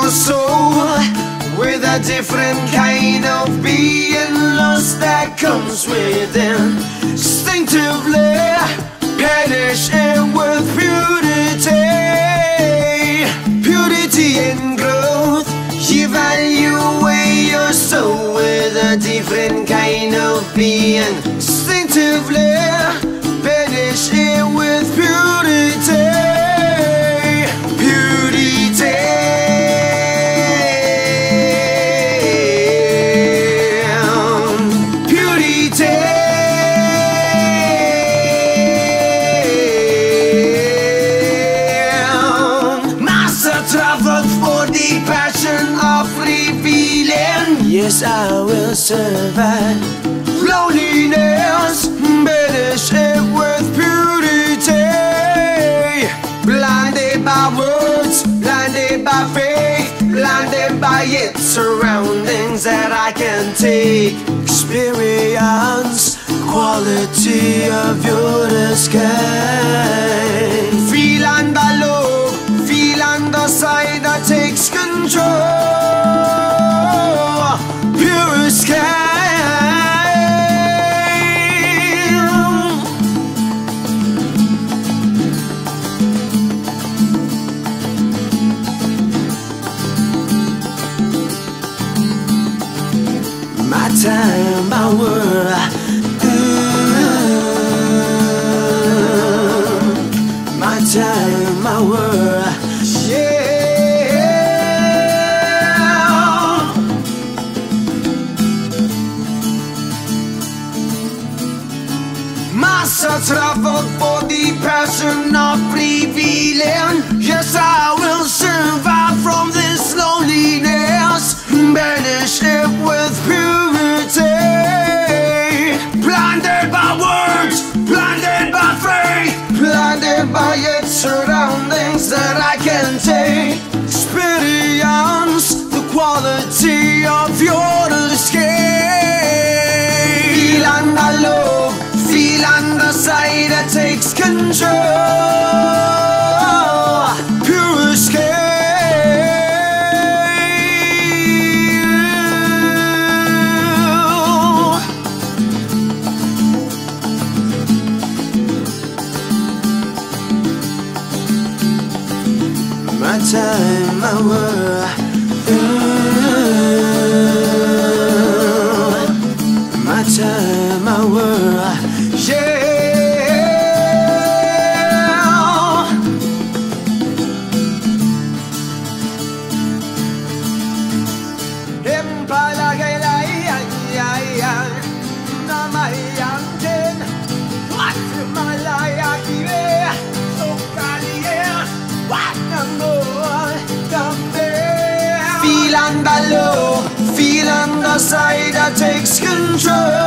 your soul with a different kind of being lost that comes within. Instinctively perishing with purity, purity and growth. Evaluate your soul with a different kind of being. Instinctively perishing with purity, purity. Yes, I will survive loneliness, perishing with purity. Blinded by words, blinded by faith, blinded by its surroundings that I can take. Experience quality of your escape. Feel the love, feel the side that takes control. Pure escape. My time, my world. My time, my world. Master traveled for the passion of revealing. Yes, I will survive from this loneliness, banish it with purity. Blinded by words, blinded by faith, blinded by its surroundings that I can take. Experience the quality of your escape. Feel the love, feel on the side that takes control. Pure escape. My time, my world. My time, my world. Feel on the love, feel on the side that takes control.